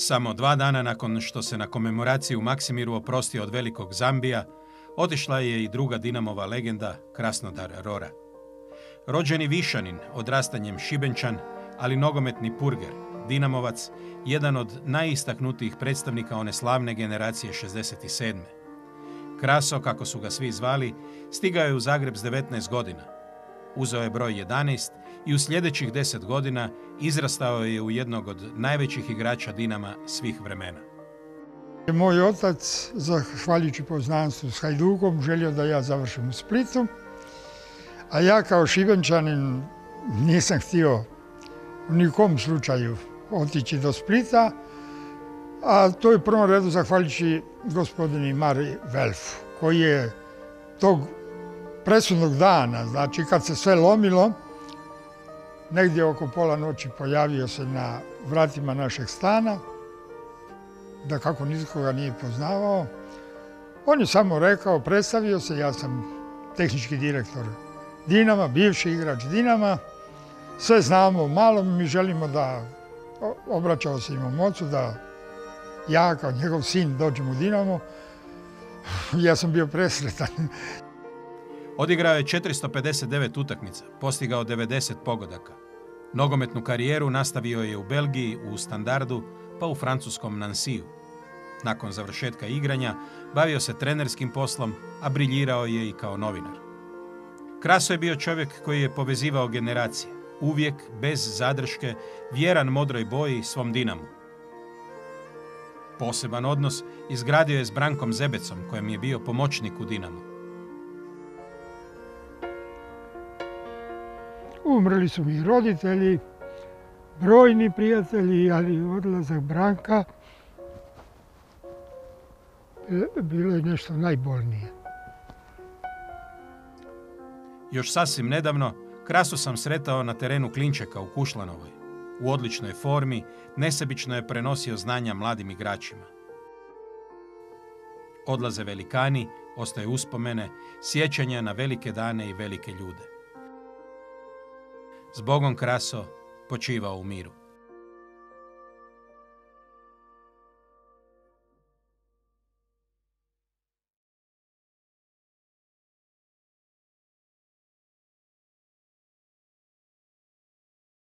Samo 2 dana nakon što se na komemoraciji u Maksimiru oprostio od velikog Zambija, otišla je i druga Dinamova legenda, Krasnodar Rora. Rođeni Višanin, odrastanjem Šibenčan, ali nogometni purger, Dinamovac, jedan od najistaknutijih predstavnika one slavne generacije 67. Kraso, kako su ga svi zvali, stigao je u Zagreb s 19 godina. Uzeo je broj 11 i u sljedećih 10 godina izrastao je u jednog od najvećih igrača Dinama svih vremena. Moj otac, zahvaljujući poznanstvu s Hajdukom, želio da ja završim u Splitu, a ja kao Šibenčanin nisam htio u nikom slučaju otići do Splita, a to je u prvom redu zahvaljujući gospodini Mari Velfu, koji je tog presudnog dana, znači kad se sve lomilo, negdje oko pola noći pojavio se na vratima našeg stana, da kako nikoga nije poznavao. On je samo rekao, predstavio se, ja sam tehnički direktor Dinama, bivši igrač Dinama, sve znamo malo, mi želimo da, obraćao se i mom ocu, da ja kao njegov sin dođem u Dinamo. Ja sam bio presretan. Odigrao je 459 utakmica, postigao 90 pogodaka. Nogometnu karijeru nastavio je u Belgiji, u Standardu, pa u francuskom Nansiju. Nakon završetka igranja bavio se trenerskim poslom, a briljirao je i kao novinar. Kraso je bio čovjek koji je povezivao generacije, uvijek, bez zadrške, vjeran modroj boji svom Dinamu. Poseban odnos izgradio je s Brankom Zebecom, kojem je bio pomoćnik u Dinamu. Umrli su mi roditelji, brojni prijatelji, ali odlazak Branka bilo je nešto najbolnije. Još sasvim nedavno Krasu sam sretao na terenu Klinčeka u Kušlanovoj. U odličnoj formi, nesebično je prenosio znanja mladim igračima. Odlaze velikani, ostaje uspomene, sjećanja na velike dane i velike ljude. Zbogom Kraso, počivao u miru.